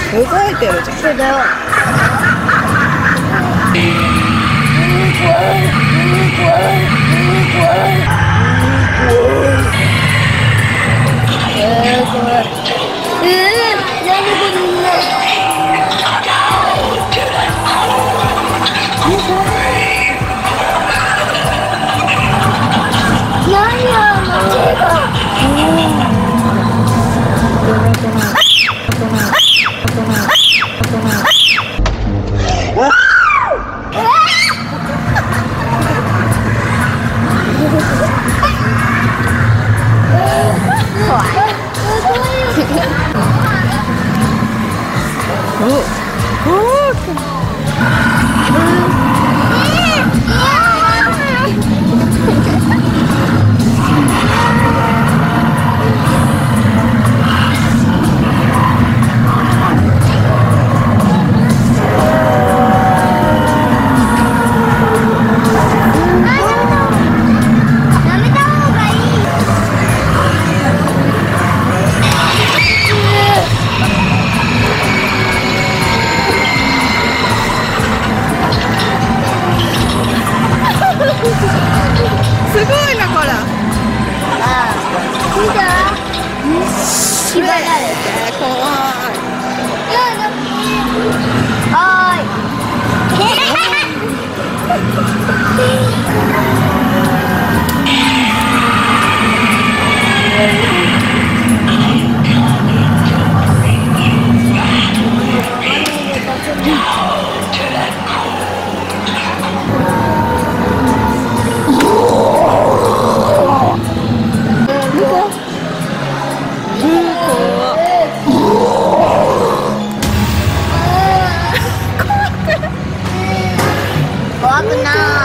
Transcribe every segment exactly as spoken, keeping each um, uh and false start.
動いてるじゃん。 そうだよ。えー、これ。えー、何これ。何や、間違えた。 すごいな、これ。 ああ、見た？縛られて。 怖い。 はーい。怖くない。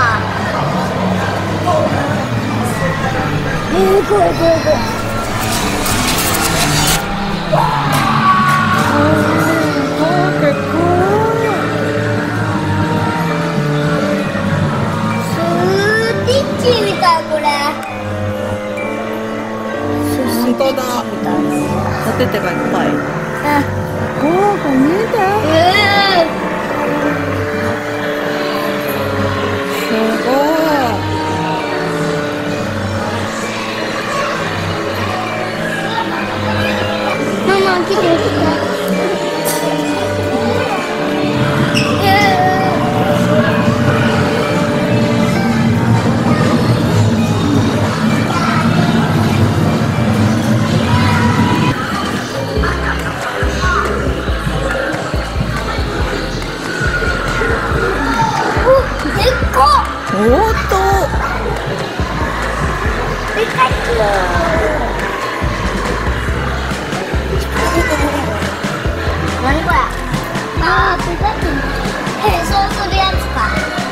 えー、怖い怖い怖い。スティッチみたい、これ。 本当だ。お手手がいっぱい。 あ、 おお、これ見えた？ えーすごい。 ママ、来て来て。 おーっと。 ピカチュウ。何これ。ああ、ピカチュウ。変装するやつか。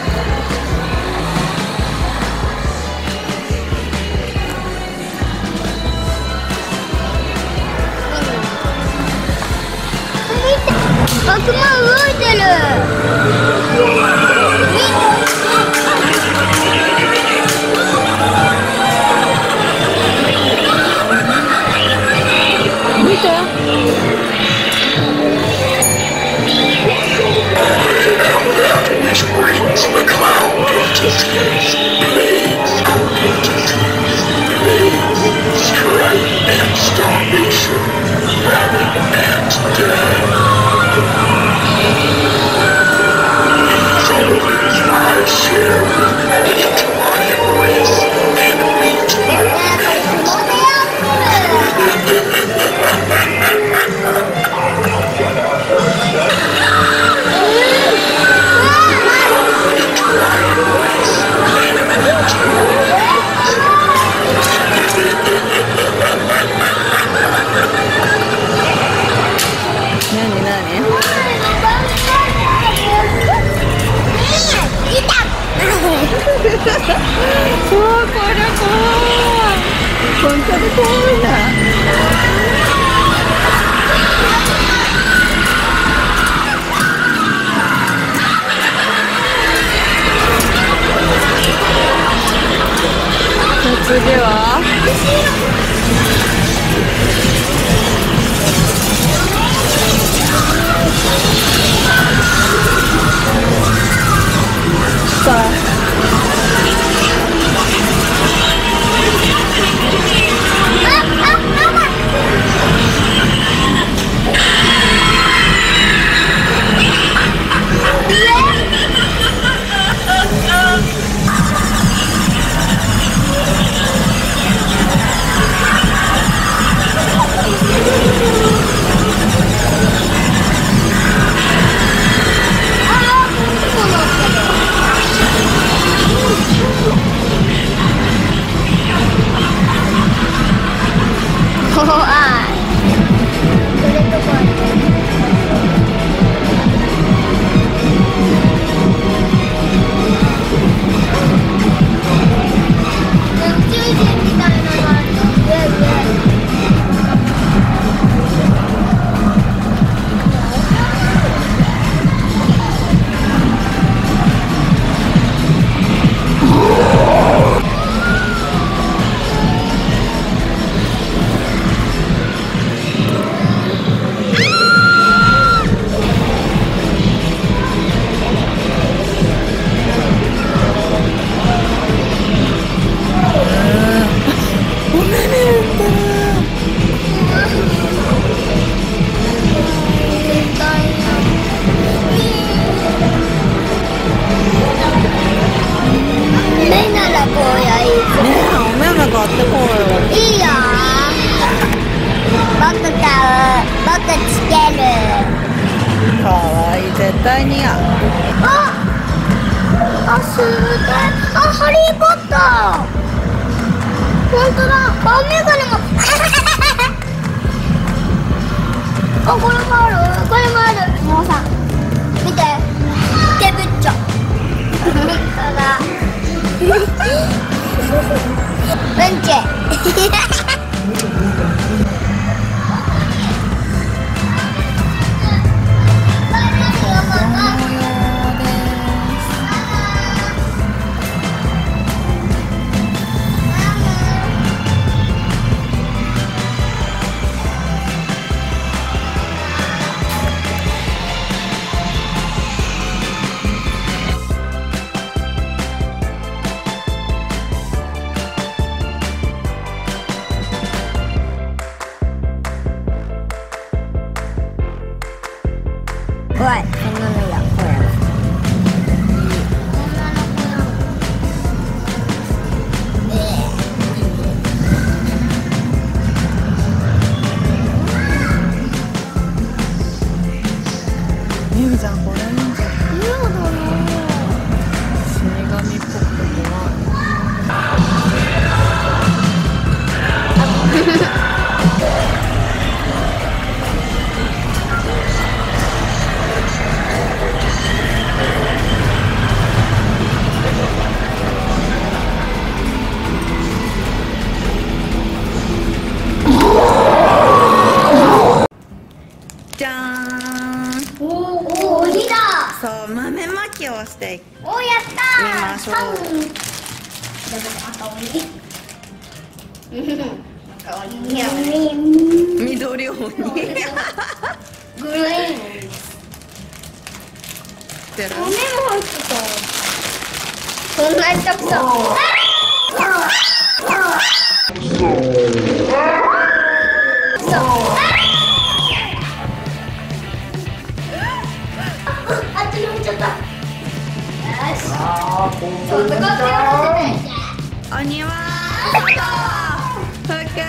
見て、悪魔動いてる。 見て。本当に怖いな。次は絶対にや。 あ、あ、すげえ。あ、ハリーポッター。本当だ。あ、メガネも。あ、これもある。これもある。もうさん、見て。デブッチョ。本当だ。うんち。怖い。そんなのや、怖い。 みゆちゃん、これなんじゃない？ 嫌だな。 死神っぽくて怖い。じゃーん。 おお、鬼だ。 そう、豆まきをしていきお、やったー。 ましょう。 でも赤鬼。赤鬼や。 緑鬼。 グリーン。 てる。 豆も入ってた。こんなにたくさん。あっちに置いちゃった。よし。ちょっとこっちは鬼は外。ふく。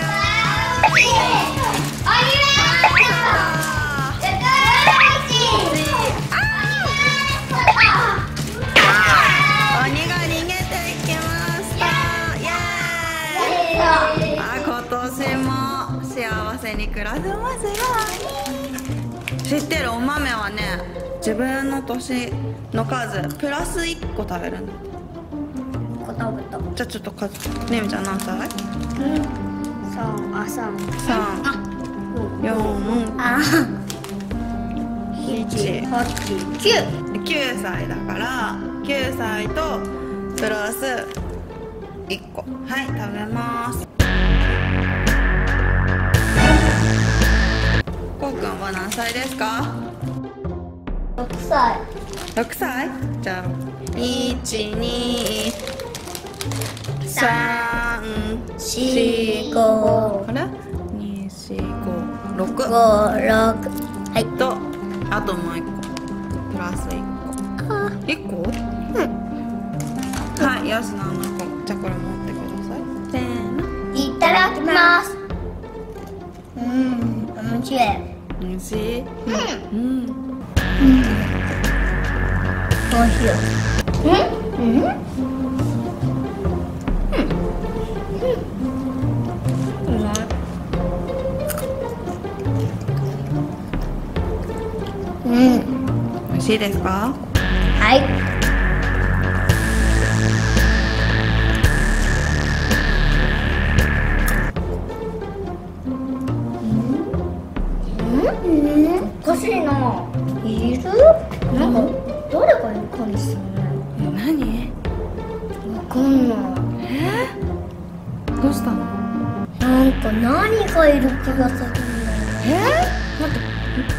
鬼が逃げていきました。イエーイ。あ、今年も幸せに暮らせますように。知ってる？お豆はね、自分の年の数プラスいっこ食べるんだ。じゃあちょっと数、ねみちゃん何歳？ 三、あ、三。 三、四、 あ、 一、 八、九。 きゅうさいだからきゅうさいとプラスいっこ。はい、食べます。こうくんは何歳ですか？ 六歳。 ろくさい？じゃあいちにさんしごあれにしごろくごろくはいとあともういっこプラスいっこいっこはいよしなのこじゃあこれ持ってくださいせーのいただきますうん面白いおいしいうんおいしいうんうんうん、 美味しいですか？ はい。うん、うん、おかしいな。いる？なんか誰かいる感じするね。 何？ わかんない。 えー？どうしたの？ なんか何がいる気がするんだよね。 えー？待って。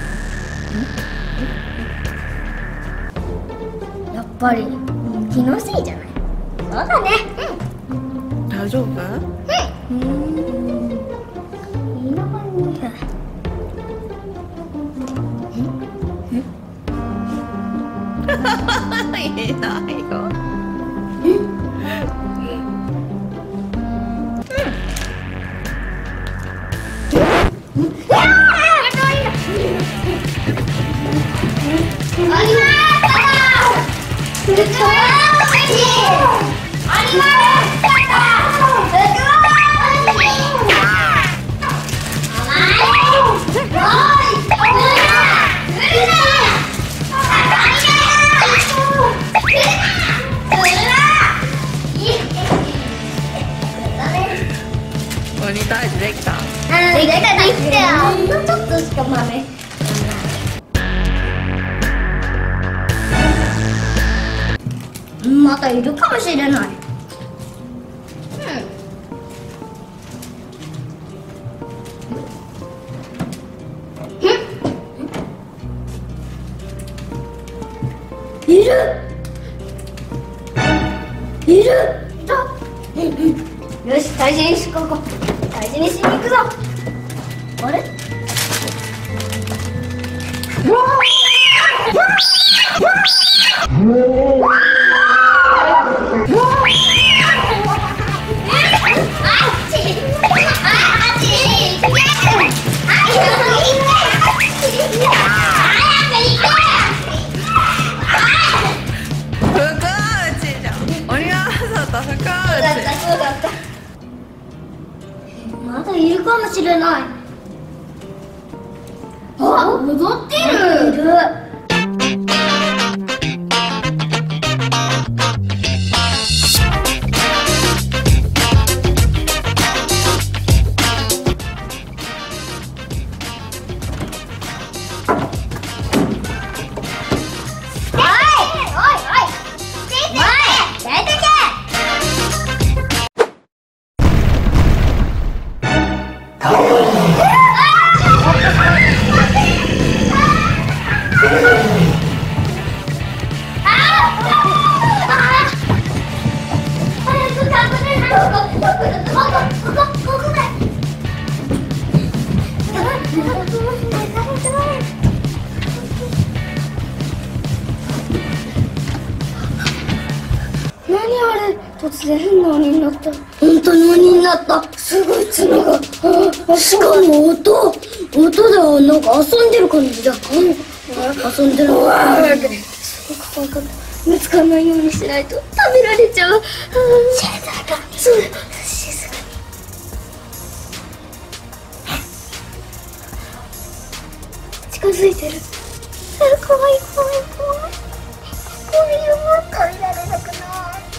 やっぱり気のせいじゃない。そうだね。うん。 大丈夫？ うん。いいのかね。 いないよ。鬼退治できた。 できたできた。ほんのちょっとしか豆。またいるかもしれない。いる。いる。いた。よし、大事にしこう。大事にしに行くぞ。あれ？うわあ！まだいるかもしれない。あ、踊ってる。いる。何あれ、突然変な鬼になった。本当に鬼になった。すごい角が。しかも音音でなんか遊んでる感じだ。遊んでる。すごく怖かった。見つからないようにしないと食べられちゃう。静かに。そう、静かに。近づいてる。怖い怖い怖い。これは食べられなくない。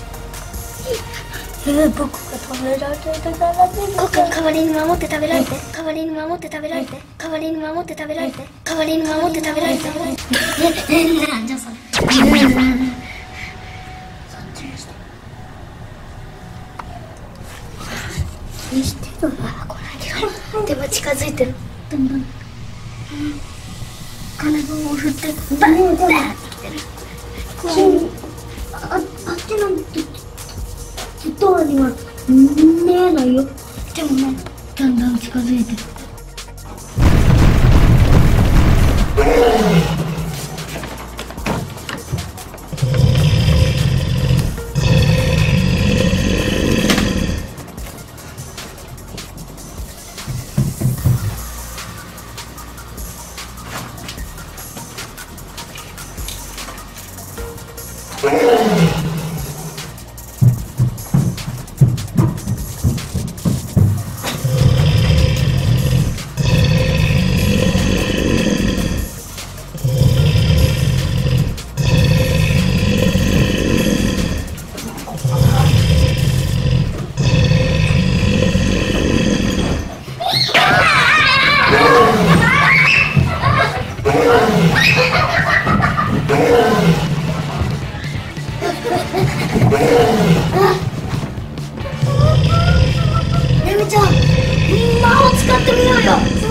えー、僕が食べられるならね。僕が代わりに守って食べられて、代わりに守って食べられて、代わりに守って食べられて、代わりに守って食べられて。え、え、なんじゃそれ。そっちにして。にしてるな、これ。でも近づいてる。どんどん。金棒を振って、バンバンってきてる。こう。あちのドアには見えないよ。でもね、だんだん近づいてる。ねみちゃん、魔を使ってみようよ。